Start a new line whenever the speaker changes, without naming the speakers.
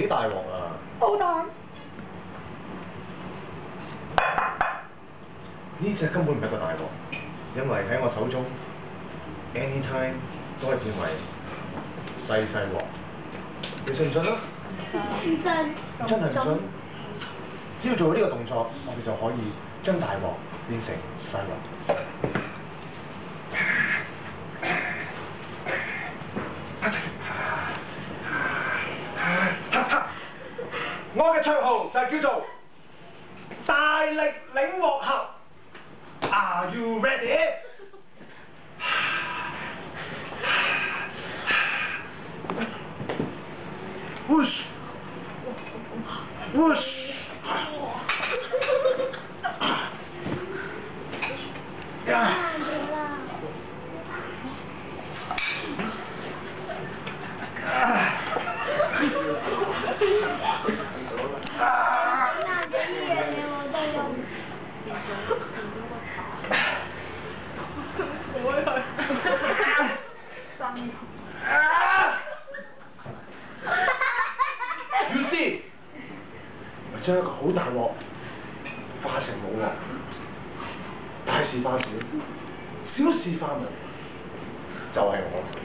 幾大鑊啊！
好大。
呢隻根本唔係一個大鑊，因為喺我手中 anytime 都可以變為細細鑊。你信唔信啊？
唔信。
真係唔信？只要做到呢個動作，我哋就可以將大鑊變成細鑊。我嘅綽號就係叫做大力領鑊俠。Are you ready? Whoosh! Whoosh! You see， 我將一個好大鑊化成冇鑊，大事化小，小事化無，就係我。